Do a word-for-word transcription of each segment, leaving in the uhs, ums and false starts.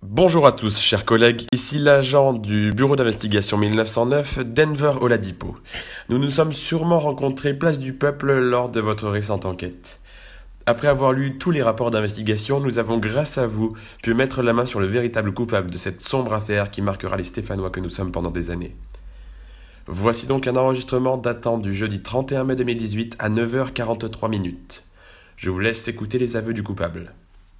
Bonjour à tous, chers collègues, ici l'agent du bureau d'investigation mille neuf cent neuf, Denver Oladipo. Nous nous sommes sûrement rencontrés place du peuple lors de votre récente enquête. Après avoir lu tous les rapports d'investigation, nous avons, grâce à vous, pu mettre la main sur le véritable coupable de cette sombre affaire qui marquera les Stéphanois que nous sommes pendant des années. Voici donc un enregistrement datant du jeudi trente et un mai deux mille dix-huit à neuf heures quarante-trois minutes. Je vous laisse écouter les aveux du coupable.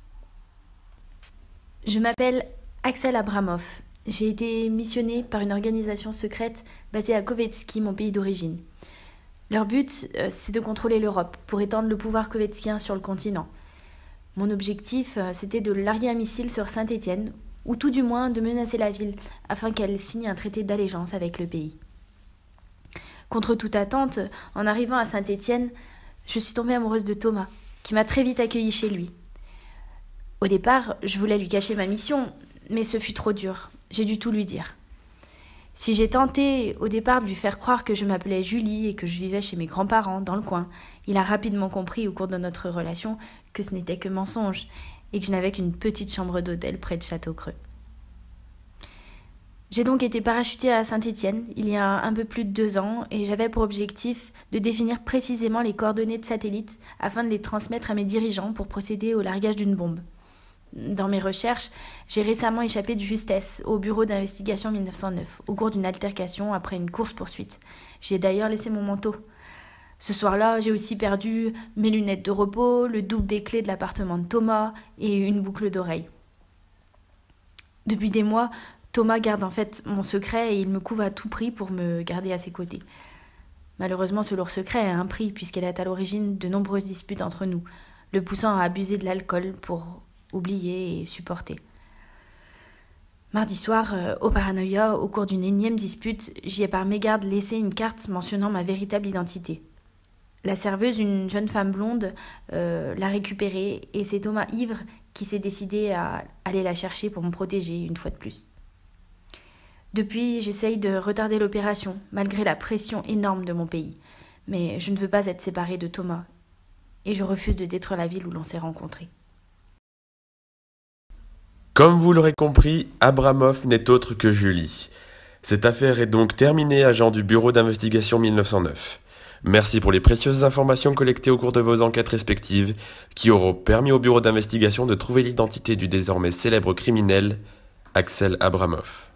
Je m'appelle Axel Abramov. J'ai été missionné par une organisation secrète basée à Kovetski, mon pays d'origine. Leur but, euh, c'est de contrôler l'Europe pour étendre le pouvoir kovetskien sur le continent. Mon objectif, euh, c'était de larguer un missile sur Saint-Étienne, ou tout du moins de menacer la ville afin qu'elle signe un traité d'allégeance avec le pays. Contre toute attente, en arrivant à Saint-Étienne, je suis tombée amoureuse de Thomas, qui m'a très vite accueillie chez lui. Au départ, je voulais lui cacher ma mission, mais ce fut trop dur. J'ai dû tout lui dire. Si j'ai tenté au départ de lui faire croire que je m'appelais Julie et que je vivais chez mes grands-parents dans le coin, il a rapidement compris au cours de notre relation que ce n'était que mensonge et que je n'avais qu'une petite chambre d'hôtel près de Château-Creux. J'ai donc été parachutée à Saint-Étienne il y a un peu plus de deux ans et j'avais pour objectif de définir précisément les coordonnées de satellites afin de les transmettre à mes dirigeants pour procéder au largage d'une bombe. Dans mes recherches, j'ai récemment échappé de justesse au bureau d'investigation mille neuf cent neuf au cours d'une altercation après une course-poursuite. J'y ai d'ailleurs laissé mon manteau. Ce soir-là, j'ai aussi perdu mes lunettes de repos, le double des clés de l'appartement de Thomas et une boucle d'oreille. Depuis des mois, Thomas garde en fait mon secret et il me couve à tout prix pour me garder à ses côtés. Malheureusement, ce lourd secret a un prix puisqu'elle est à l'origine de nombreuses disputes entre nous, le poussant à abuser de l'alcool pour oublier et supporter. Mardi soir, euh, au Paranoia, au cours d'une énième dispute, j'y ai par mégarde laissé une carte mentionnant ma véritable identité. La serveuse, une jeune femme blonde, euh, l'a récupérée et c'est Thomas ivre qui s'est décidé à aller la chercher pour me protéger une fois de plus. Depuis, j'essaye de retarder l'opération, malgré la pression énorme de mon pays. Mais je ne veux pas être séparée de Thomas et je refuse de détruire la ville où l'on s'est rencontrés. Comme vous l'aurez compris, Abramov n'est autre que Julie. Cette affaire est donc terminée, agent du bureau d'investigation mille neuf cent neuf. Merci pour les précieuses informations collectées au cours de vos enquêtes respectives, qui auront permis au bureau d'investigation de trouver l'identité du désormais célèbre criminel, Axel Abramov.